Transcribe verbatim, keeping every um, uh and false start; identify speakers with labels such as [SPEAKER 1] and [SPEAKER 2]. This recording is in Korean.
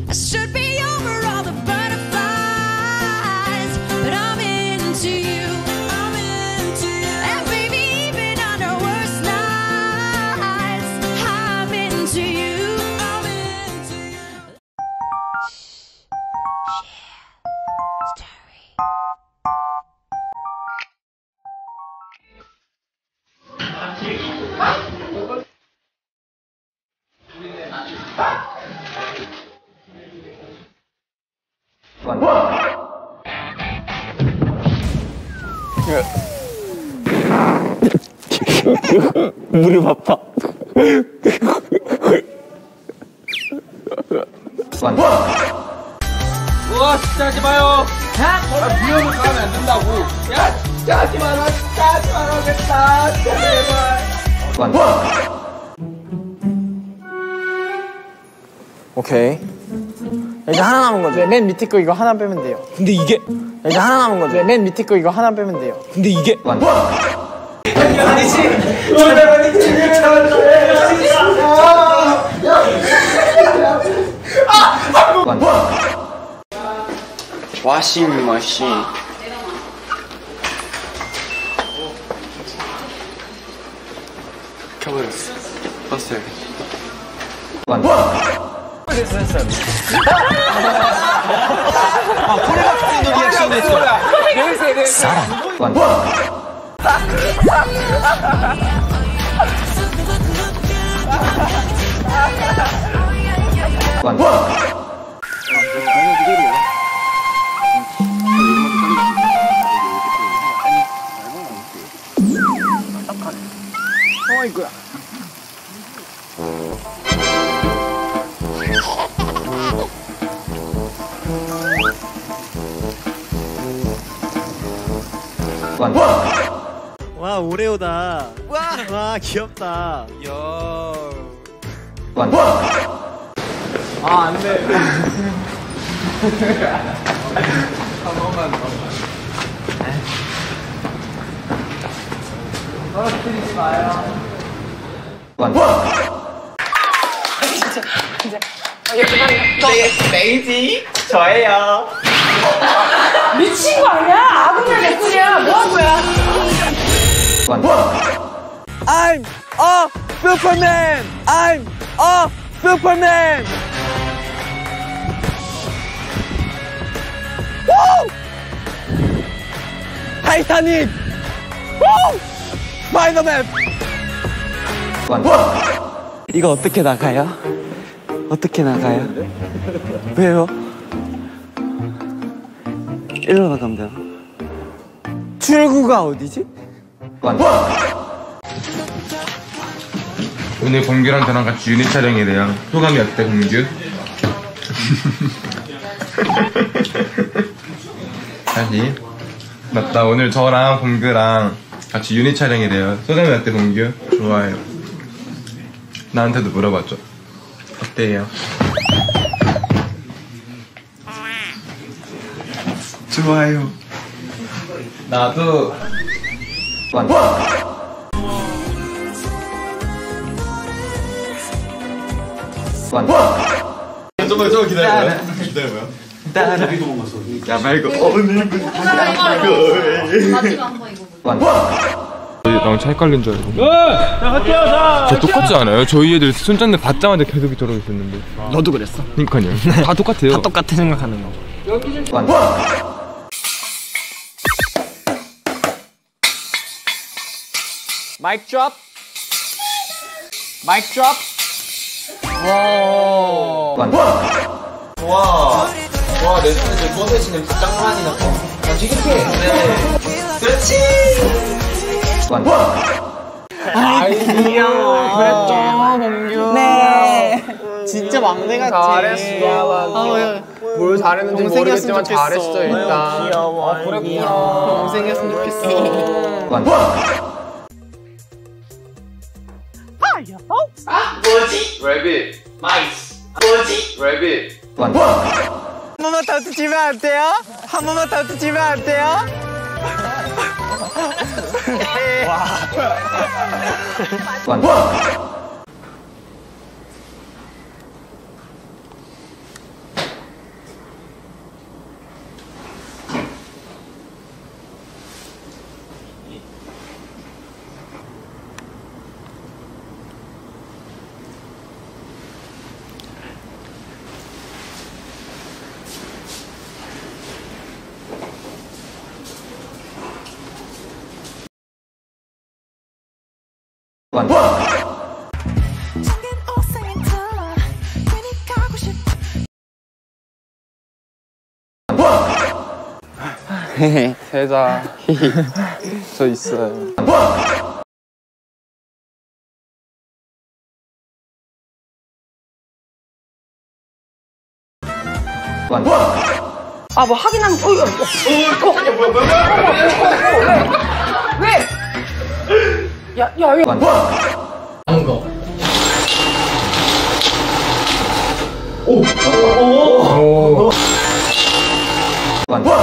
[SPEAKER 1] I should be over all the butterflies, but I'm into you. I'm into you. And baby, even on our worst nights, I'm into you. I'm into you.
[SPEAKER 2] 무릎 아파.
[SPEAKER 3] 우와 진짜 하지 마요. 아, 위험을 가면 안 된다고. 야 진짜 하지 마라. 진짜 하지 말아야겠다. 제발.
[SPEAKER 2] 오케이. 이제 하나 남은 거죠?
[SPEAKER 4] 네, 맨 밑에 거 이거 하나 빼면 돼요.
[SPEAKER 2] 근데 이게 이제 하나 남은 거죠?
[SPEAKER 4] 네, 맨 밑에 거 이거 하나 빼면 돼요.
[SPEAKER 2] 근데 이게
[SPEAKER 3] 아니지.
[SPEAKER 2] 와싱 머신. 켜버렸어. 껐어요. 됐어 됐어. 아 코레가 같은 리액션 했어.
[SPEAKER 3] 네세 네세.
[SPEAKER 2] 사랑.
[SPEAKER 4] 어이구야.
[SPEAKER 5] 와 오레오다. 와, 와 귀엽다.
[SPEAKER 3] 야.
[SPEAKER 4] 아, 안 돼.
[SPEAKER 3] 한 번만 더. 떨어뜨리지 마요.
[SPEAKER 4] 진짜, 진짜. 네, 메이지 저예요.
[SPEAKER 6] 미친 거 아니야? 아군이야 개꿀이야. 뭐 한 거야?
[SPEAKER 2] I'm a Superman. I'm a Superman. 우! 타이타닉. 우! 스파이더맨. 이거 어떻게 나가요? 어떻게 나가요? 왜요? 일로 나가면 되나? 출구가 어디지?
[SPEAKER 7] 오늘 범규랑 저랑 같이 유닛 촬영이래요. 소감이 어때, 범규? 다시. 맞다, 오늘 저랑 범규랑 같이 유닛 촬영이래요. 소감이 어때, 범규? 좋아요. 나한테도 물어봤죠. 어때요? 좋아요.
[SPEAKER 3] 나도.
[SPEAKER 7] 좀만 좀 기다려봐요. 기다려봐요. 야 말고 오늘 저희랑 차 헷갈린 줄 알고. 저 똑같지 않아요? 저희 애들 손잡는 받자마자 계속 저러고 있었는데.
[SPEAKER 4] 너도 그랬어.
[SPEAKER 7] 그니까요. 다 똑같아요.
[SPEAKER 4] 다 똑같아 생각하는 거. 마이크 드롭. 마이크 드롭. 와.
[SPEAKER 3] 와. 와, 내 손에 지금 뻗어지는 짱만이 났다. 야, 지급해. 네. 그렇지.
[SPEAKER 4] 아이 귀여워. 그랬죠, 범규. 네. 진짜 막내 같아. 잘했어. 뭘 잘했는지 모르겠지만 잘했어 일단. 귀여워. 아, 그랬구나. 동생이었으면 좋겠어.
[SPEAKER 3] 아, 뭐지? 레빗. 마이스. 뭐지? 레빗.
[SPEAKER 4] 한 번만 더 드시면 안 돼요? 한 번만 더 드시면 안 돼요?
[SPEAKER 3] 와.
[SPEAKER 2] 세자. 저 있어요.
[SPEAKER 6] 아, 뭐 하긴 하면, 어, 야, 왜? 왜? 야, 야, 야.
[SPEAKER 3] 하는 거. 오! 오! 오!